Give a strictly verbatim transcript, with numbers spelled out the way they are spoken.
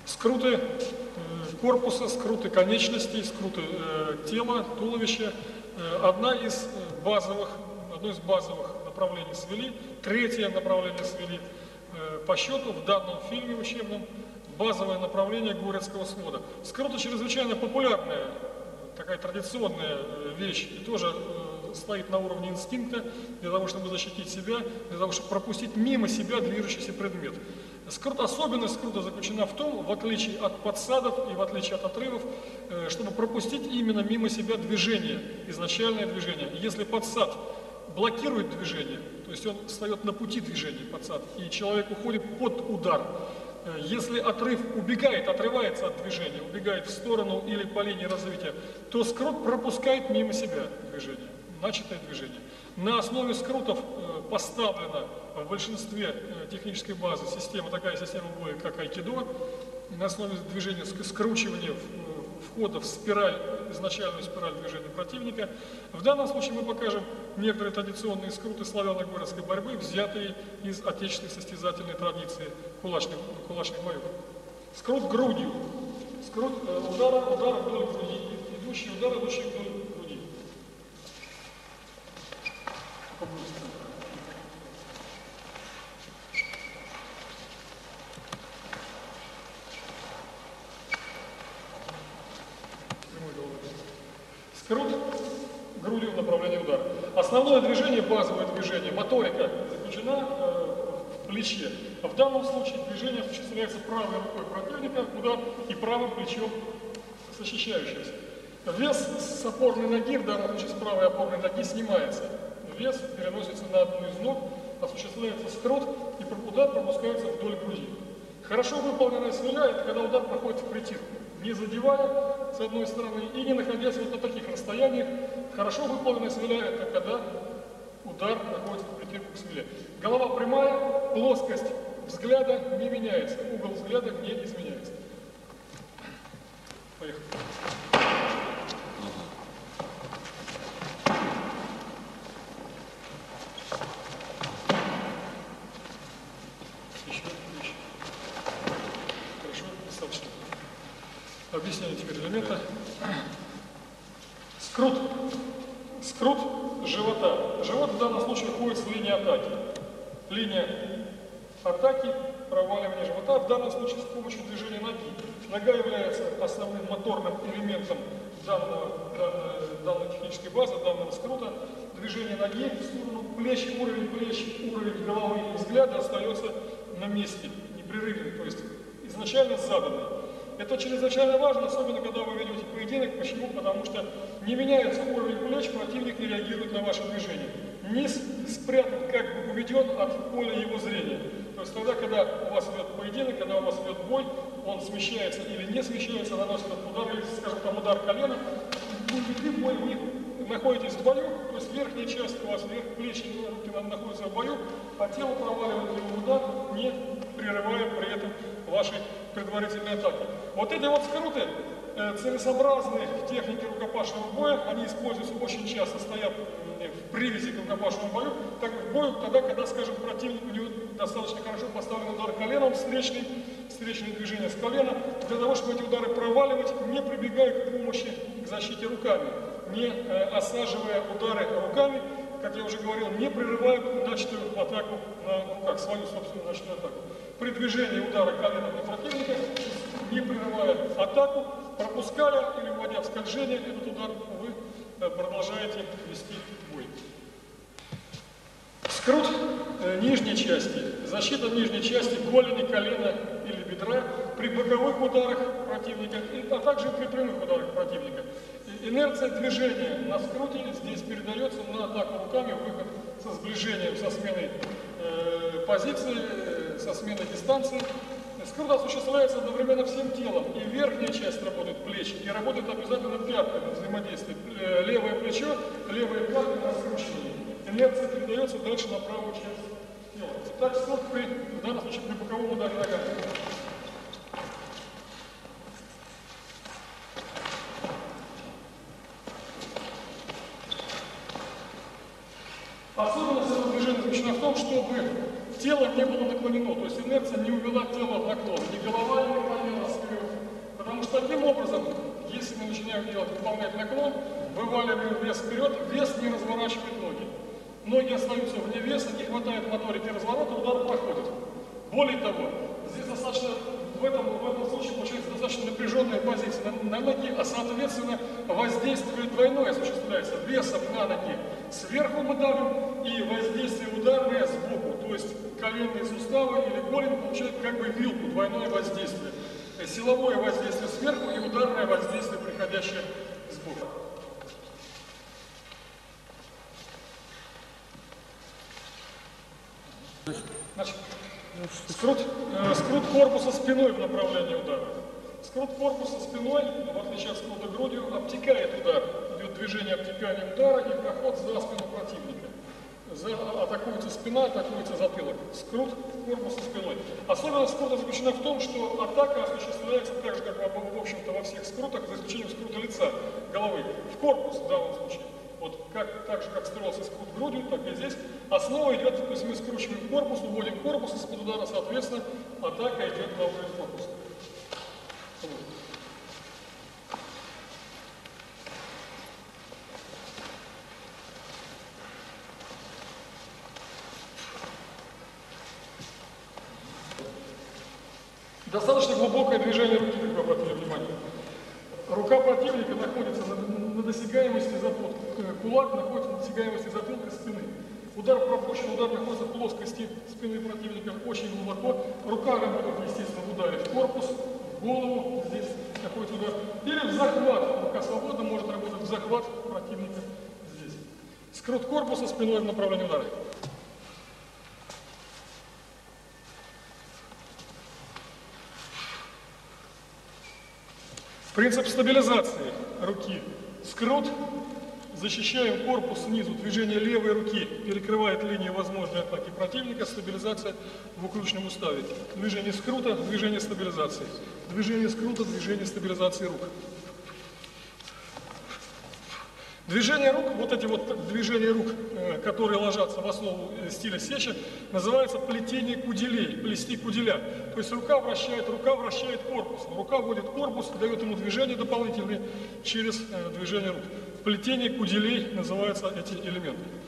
Скруты корпуса, скруты конечностей, скруты тела, туловища. Одна из базовых, одно из базовых направлений свели, третье направление свели по счету в данном фильме учебном, базовое направление Горецкого свода. Скруты чрезвычайно популярная, такая традиционная вещь, и тоже стоит на уровне инстинкта, для того, чтобы защитить себя, для того, чтобы пропустить мимо себя движущийся предмет. Скрут, особенность скрута заключена в том, в отличие от подсадов и в отличие от отрывов, чтобы пропустить именно мимо себя движение, изначальное движение. Если подсад блокирует движение, то есть он встает на пути движения, подсад, и человек уходит под удар. Если отрыв убегает, отрывается от движения, убегает в сторону или по линии развития, то скрут пропускает мимо себя движение, начатое движение. На основе скрутов поставлена в большинстве технической базы система, такая система боя, как айкидо, на основе движения скручивания входа в спираль, изначальную спираль движения противника. В данном случае мы покажем некоторые традиционные скруты славяно-городской борьбы, взятые из отечественной состязательной традиции кулачных, кулачных боев. Скрут грудью. Скрут удара, удар вдоль груди. Идущий удар, идущий вдоль груди. Скрут грудью в направлении удара. Основное движение, базовое движение, моторика заключена э, в плече. В данном случае движение осуществляется правой рукой противника, удар, и правым плечом защищающегося. Вес с опорной ноги, в данном случае с правой опорной ноги, снимается. Вес переносится на одну из ног, осуществляется скрут, и удар пропускается вдоль груди. Хорошо выполненная свиля – это когда удар проходит в притирку, не задевая с одной стороны и не находясь вот на таких расстояниях. Хорошо выполненная свиля – это когда удар находится в притирку к свиле. Голова прямая, плоскость взгляда не меняется, угол взгляда не изменяется. Поехали. Объяснение теперь элемента. Скрут. Скрут живота. Живот в данном случае входит с линии атаки. Линия атаки, проваливание живота, в данном случае с помощью движения ноги. Нога является основным моторным элементом данного, данной, данной технической базы, данного скрута. Движение ноги в сторону плеч, уровень плеч, уровень головы и взгляда остается на месте, непрерывный, то есть изначально заданный. Это чрезвычайно важно, особенно когда вы ведете поединок. Почему? Потому что не меняется уровень плеч, противник не реагирует на ваше движение. Низ спрятан, как бы уведен от поля его зрения. То есть тогда, когда у вас идет поединок, когда у вас идет бой, он смещается или не смещается, наносит удар, или, скажем, там удар колена, вы ведете бой, вы находитесь в бою, то есть верхняя часть у вас, верх плечи, руки находятся в бою, а тело проваливает его удар, не прерывая при этом вашей предварительной атаки. Вот эти вот скруты э, целесообразны в технике рукопашного боя, они используются очень часто, стоят э, в привязи к рукопашному бою, так в бою тогда, когда, скажем, противник, у него достаточно хорошо поставлен удар коленом, встречный, встречное движение с колена, для того, чтобы эти удары проваливать, не прибегая к помощи к защите руками, не э, осаживая удары руками, как я уже говорил, не прерывая начатую атаку на руках, свою собственную начатую атаку. При движении удара коленом на противника, не прерывая атаку, пропуская или вводя в скольжение этот удар, вы продолжаете вести бой. Скрут э, нижней части, защита нижней части голени, колена или бедра при боковых ударах противника, а также при прямых ударах противника. Инерция движения на скруте здесь передается на атаку руками, выход со сближением, со сменой э, позиции, э, со сменой дистанции. Скрут осуществляется одновременно всем телом, и верхняя часть работает плечи, и работает обязательно пятками взаимодействие. Э, левое плечо, левая пятка на скручивании. Инерция передается дальше на правую часть тела. Так скрут при, в данном случае при боковом ударе ногами. Особенность этого движения заключена в том, чтобы тело не было наклонено, то есть инерция не увела тело в наклон, ни голова не наклонилась, таким образом, если мы начинаем делать, выполнять наклон, вываливаем вес вперед, вес не разворачивает ноги. Ноги остаются вне веса, не хватает моторики разворота, удар проходит. Более того, здесь достаточно, в этом, в этом случае получается достаточно напряженная позиция на, на ноги, а соответственно воздействие двойное осуществляется весом на ноги. Сверху мы давим и воздействие ударное сбоку, то есть коленные суставы или голень получают как бы вилку, двойное воздействие. Силовое воздействие сверху и ударное воздействие, приходящее сбоку. Значит, скрут, э, скрут корпуса спиной в направлении удара. Скрут корпуса спиной, в отличие от скрута грудью, обтекает удар. Идет движение обтекания удара и проход за спину противника. За, атакуется спина, атакуется затылок. Скрут корпуса спиной. Особенность скрута заключена в том, что атака осуществляется так же, как в общем-то во всех скрутах, за исключением скрута лица, головы, в корпус в данном случае. Вот как, так же, как строился скрут грудью, так и здесь. Основа идет, то есть мы скручиваем корпус, уводим корпус из-под удара, соответственно, атака идет головой в корпус. Вот. Достаточно глубокое движение руки, как вы обратили внимание. Рука противника находится на, на досягаемости затылка, кулак находится на досягаемости затылка спины. Удар пропущен, удар находится в плоскости спины противника очень глубоко. Рука работает, естественно, в ударе в корпус, в голову, здесь находится удар. Или в захват. Рука свободно может работать в захват противника здесь. Скрут корпуса спиной в направлении удара. Принцип стабилизации руки. Скрут. Защищаем корпус снизу. Движение левой руки перекрывает линию возможной атаки противника. Стабилизация в укрученном уставе. Движение скрута, движение стабилизации. Движение скрута, движение стабилизации рук. Движение рук, вот эти вот движения рук, которые ложатся в основу стиля сечи, называется плетение куделей, плести куделя. То есть рука вращает, рука вращает корпус, рука вводит корпус, дает ему движение дополнительные через движение рук. Плетение куделей называются эти элементы.